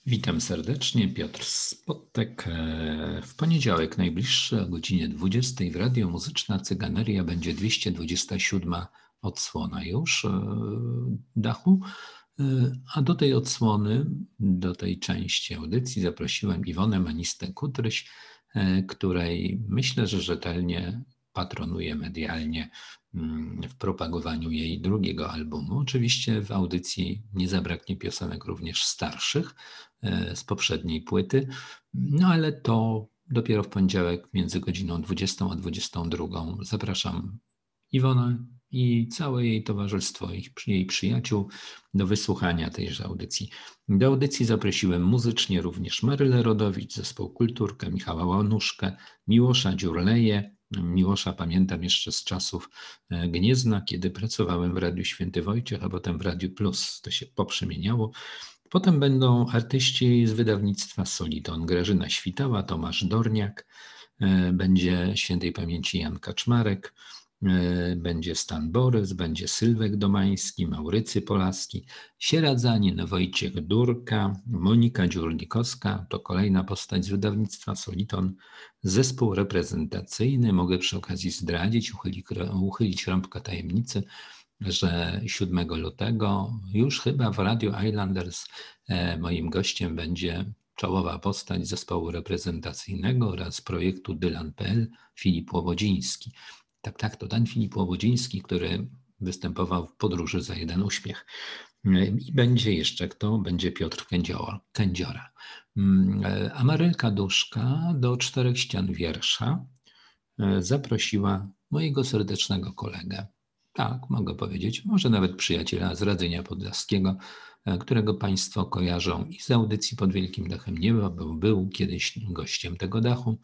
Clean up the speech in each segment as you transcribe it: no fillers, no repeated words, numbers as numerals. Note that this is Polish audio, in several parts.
Witam serdecznie, Piotr Spotek. W poniedziałek najbliższy o godzinie 20 w Radio Muzyczna Cyganeria będzie 227 odsłona już dachu. A do tej odsłony, do tej części audycji zaprosiłem Iwonę Manistę-Kutryś, której myślę, że rzetelnie patronuje medialnie w propagowaniu jej drugiego albumu. Oczywiście w audycji nie zabraknie piosenek również starszych z poprzedniej płyty, no ale to dopiero w poniedziałek między godziną 20 a 22. Zapraszam Iwonę i całe jej towarzystwo, jej przyjaciół do wysłuchania tejże audycji. Do audycji zaprosiłem muzycznie również Marylę Rodowicz, zespół Kulturkę, Michała Łanuszkę, Miłosza Dziurleję. Miłosza pamiętam jeszcze z czasów Gniezna, kiedy pracowałem w Radiu Święty Wojciech, a potem w Radiu Plus. To się poprzemieniało. Potem będą artyści z wydawnictwa Soliton. Grażyna Świtała, Tomasz Dorniak, będzie świętej pamięci Jan Kaczmarek, będzie Stan Borys, będzie Sylwek Domański, Maurycy Polaski, Sieradzanin, Wojciech Durka, Monika Dziurnikowska, to kolejna postać z wydawnictwa Soliton, zespół reprezentacyjny. Mogę przy okazji zdradzić, uchylić rąbkę tajemnicy, że 7 lutego już chyba w Radio Islanders moim gościem będzie czołowa postać zespołu reprezentacyjnego oraz projektu Dylan.pl Filip Łobodziński. Tak, to ten Filip Łobodziński, który występował w Podróży za jeden uśmiech. I będzie jeszcze kto? Będzie Piotr Kędziora. A Marylka Duszka do Czterech ścian wiersza zaprosiła mojego serdecznego kolegę. Tak, mogę powiedzieć, może nawet przyjaciela z Radzenia Podlaskiego, którego Państwo kojarzą i z audycji Pod Wielkim Dachem Nieba, bo był kiedyś gościem tego dachu,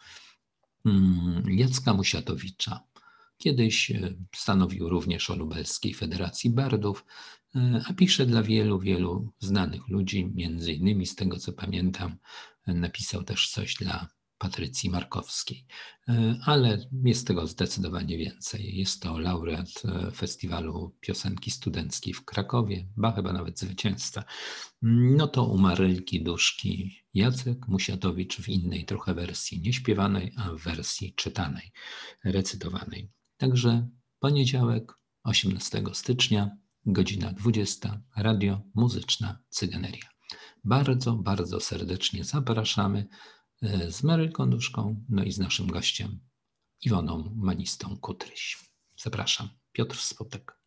Jacka Musiatowicza. Kiedyś stanowił również o Lubelskiej Federacji Bardów, a pisze dla wielu, wielu znanych ludzi, między innymi z tego co pamiętam, napisał też coś dla Patrycji Markowskiej, ale jest tego zdecydowanie więcej. Jest to laureat Festiwalu Piosenki Studenckiej w Krakowie, chyba nawet zwycięzca. No to u Marylki Duszki Jacek Musiatowicz w innej trochę wersji, nie śpiewanej, a w wersji czytanej, recytowanej. Także poniedziałek, 18 stycznia, godzina 20, Radio Muzyczna Cyganeria. Bardzo, bardzo serdecznie zapraszamy z Marylką Duszką, no i z naszym gościem Iwoną Manistą-Kutryś. Zapraszam, Piotr Spotek.